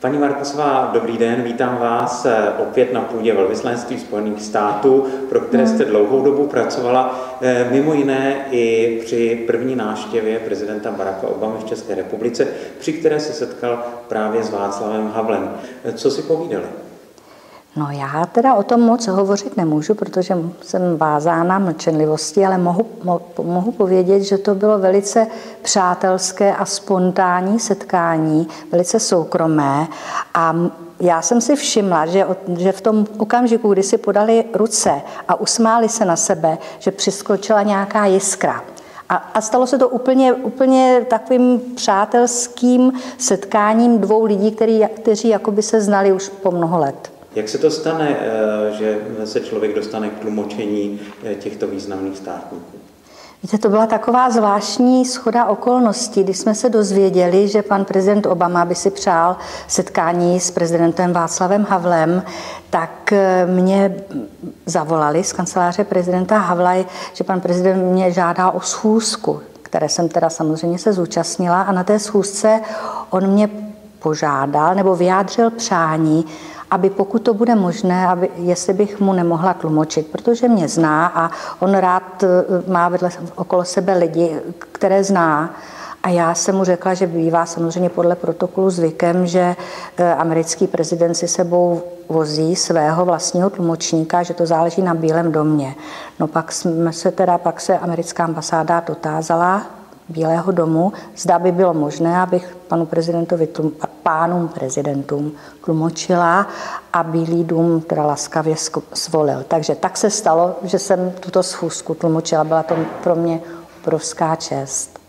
Paní Markusová, dobrý den, vítám vás opět na půdě velvyslanectví Spojených států, pro které jste dlouhou dobu pracovala, mimo jiné i při první návštěvě prezidenta Baracka Obamy v České republice, při které se setkal právě s Václavem Havlem. Co si povídali? No já teda o tom moc hovořit nemůžu, protože jsem vázána mlčenlivostí, ale mohu povědět, že to bylo velice přátelské a spontánní setkání, velice soukromé a já jsem si všimla, že v tom okamžiku, kdy si podali ruce a usmáli se na sebe, že přiskočila nějaká jiskra. A stalo se to úplně takovým přátelským setkáním dvou lidí, kteří jakoby se znali už po mnoho let. Jak se to stane, že se člověk dostane k tlumočení těchto významných státníků? Víte, to byla taková zvláštní shoda okolností, když jsme se dozvěděli, že pan prezident Obama by si přál setkání s prezidentem Václavem Havlem, tak mě zavolali z kanceláře prezidenta Havla, že pan prezident mě žádá o schůzku, které jsem teda samozřejmě se zúčastnila, a na té schůzce on mě požádal nebo vyjádřil přání, aby pokud to bude možné, jestli bych mu nemohla tlumočit, protože mě zná a on rád má okolo sebe lidi, které zná. A já jsem mu řekla, že bývá samozřejmě podle protokolu zvykem, že americký prezident si sebou vozí svého vlastního tlumočníka, že to záleží na Bílém domě. No pak se americká ambasáda dotázala Bílého domu, zda by bylo možné, abych pánům prezidentům tlumočila a Bílý dům teda laskavě svolil. Takže tak se stalo, že jsem tuto schůzku tlumočila. Byla to pro mě obrovská čest.